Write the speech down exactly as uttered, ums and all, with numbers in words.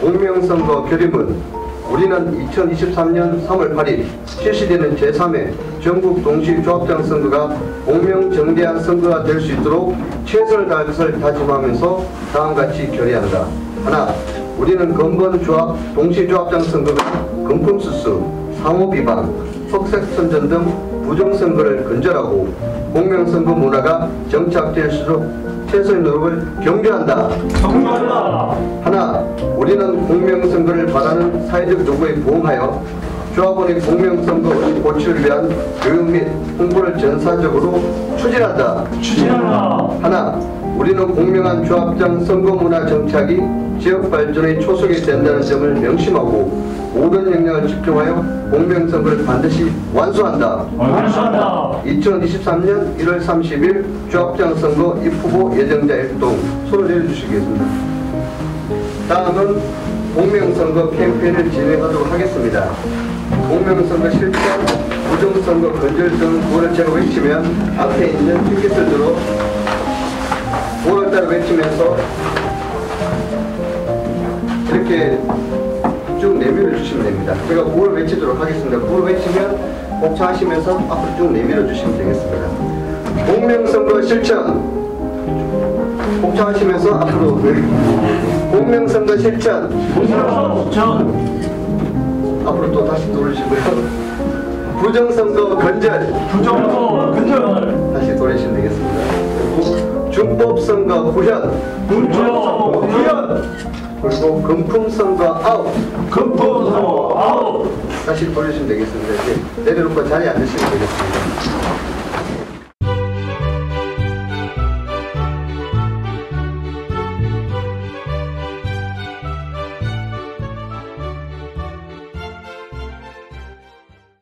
공명선거 결의문. 우리는 이천이십삼 년 삼월 팔일 실시되는 제삼 회 전국 동시조합장 선거가 공명정대한 선거가 될 수 있도록 최선을 다할 것을 다짐하면서 다음같이 결의한다. 하나, 우리는 근본 조합, 동시조합장 선거가 금품수수, 상호비방, 흑색선전 등 부정선거를 근절하고 공명선거 문화가 정착될 수 있도록 최선의 노력을 경주한다. 경주한다. 하나, 우리는 공명선거를 바라는 사회적 요구에 부응하여 조합원의 공명선거 고취를 위한 교육 및 홍보를 전사적으로 추진한다. 추진한다. 하나, 우리는 공명한 조합장 선거 문화 정착이 지역 발전의 초석이 된다는 점을 명심하고 모든 역량을 집중하여 공명선거를 반드시 완수한다. 완수한다. 이천이십삼 년 일월 삼십일 조합장 선거 입후보 예정자 일동 손을 내려주시겠습니다. 다음은 공명선거 캠페인을 진행하도록 하겠습니다. 공명선거 실천, 부정선거 근절 등 구호를 제가 외치면 앞에 있는 핑켓을 들어 구호를 따라 외치면서 이렇게 쭉 내밀어 주시면 됩니다. 제가 구호를 외치도록 하겠습니다. 구호를 외치면 복창하시면서 앞으로 쭉 내밀어 주시면 되겠습니다. 공명선거 실천, 복창하시면서 앞으로 공명선거 실천, 공명선거 실천, 앞으로 또 다시 돌리시고요. 부정선거 근절, 부정선거 근절, 다시 돌리시면 되겠습니다. 그리고 준법선거 구현, 준법선거 구현, 그리고 금품선거 아웃, 금품선거 아웃. 다시 돌리시면 되겠습니다. 이제 내려놓고 자리에 앉으시면 되겠습니다.